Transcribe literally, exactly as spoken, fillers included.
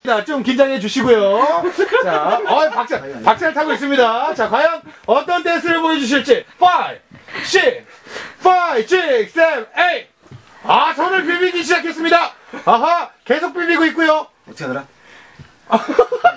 좀 긴장해 주시고요. 자, 어, 박자, 박자를 타고 있습니다. 자, 과연 어떤 댄스를 보여주실지. five, six, five, six, seven, eight. 아, 손을 비비기 시작했습니다. 아하, 계속 비비고 있고요. 어떻게 하더라?